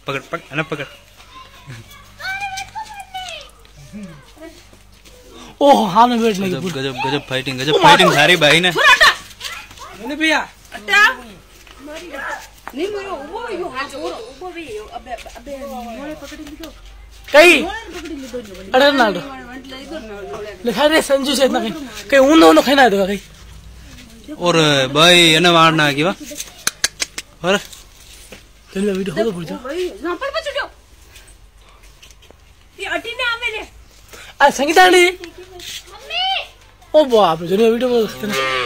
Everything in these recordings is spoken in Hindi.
पकड़ पकड़ अना पकड़। ओह हाँ में बैठ लगी। गजब गजब फाइटिंग सारी भाई ने। मैंने भैया नहीं मरो वो यो हाथ जोड़ो वो भी अबे अबे मोरे पकड़ लीधो कहीं पकड़ लीधो अरे नाडो लिखा रे संजू से इतना कहीं ऊन खाई ना देगा कहीं। और भाई एने मारना की वा और चलो वीडियो हो तो बोल जाओ भाई यहां पर बचड़ो ये अटी ने आवे रे आ संगीता आंटी मम्मी ओ बाप रे जो वीडियो बोल सकते हैं।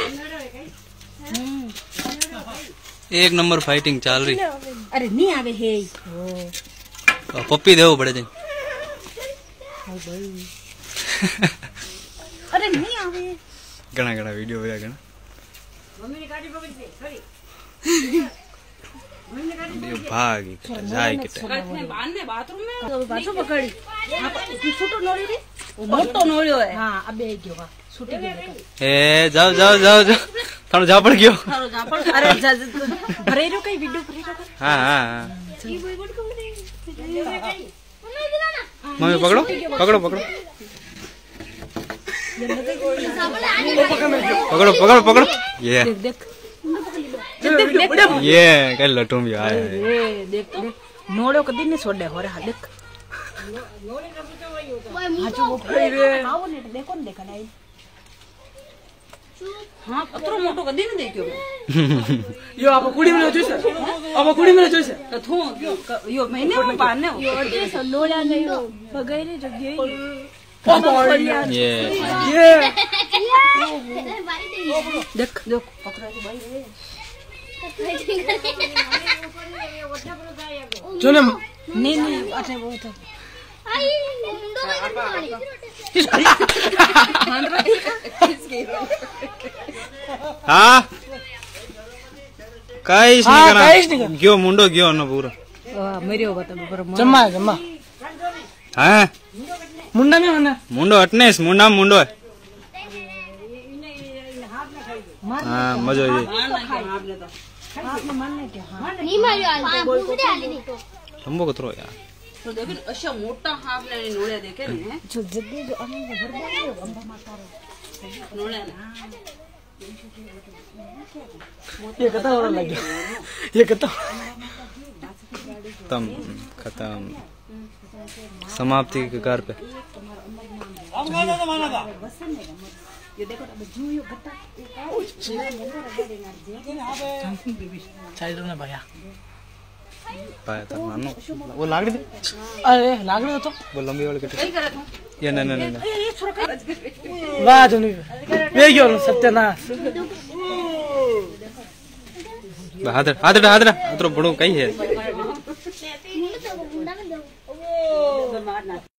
एक नंबर फाइटिंग चल रही। अरे नहीं आवे हे पप्पी देवो पड़े थे। अरे नहीं आवे घना घना वीडियो होया घना। मम्मी ने गाड़ी पकड़ दी खड़ी मम्मी ने गाड़ी भागी जाए के ने बांधने बाथरूम में बाथरूम पकड़ी हां छोटो नोड़ी रे मोटो नोड़ियो है हां अबे गयो छूटी गयो ए जाओ जाओ जाओ जाओ थानो जा पड़ गयो थानो जा पड़ अरे भरे रो कई वीडियो भरे रो हां हां ई बोल बोल को दे मम्मी पकड़ो पकड़ो पकड़ो पकड़ो पकड़ो पकड़ो ये देख देख ये कल लटूम भी आया है। ए देख देख नोड़ो कदी नहीं छोड़े हो रहा देख नोड़े का पूछो वही हां जो वो फड़ी रे आओ ने देखो न देखा नहीं हां अतरो मोटो कदी नहीं देखयो यो आप कुड़ी में जोइसे आप कुड़ी में जोइसे तो थू यो महीने में पाने यो अटे सलोड़ा नहीं हो बगैरे जगह ये देख देख पकड़ा तो भाई रे जो ने नहीं नहीं अच्छा वो था हाँ काईस नहीं करा गयो मुंडो गयो ना पूरा मरियो बता पर जम्मा है जम्मा हाँ मुंडा में होना मुंडो हटने मुंडा मुंडो है। हाँ मजा ये नहीं मारियो तंबो कतरो यार तो देखो अच्छा मोटा हाफ ने नोड़े देखे ने जो जग्गी जो अन भर दे अंबा माता रो नोड़े ये कता हो लग गया ये कता खत्म समाप्ति के कगार पे। ये देखो अब जूयो गट्टा साइड में भैया पाया था मानो वो लाग दे। अरे लाग रहा तो वो लंबी वाली कटी कई करत हूं ये ना ना ना ये छोरा का वाह जनी वे गयो सत्यनाश हाथ हाथ हाथ हाथ बड़ो कई है।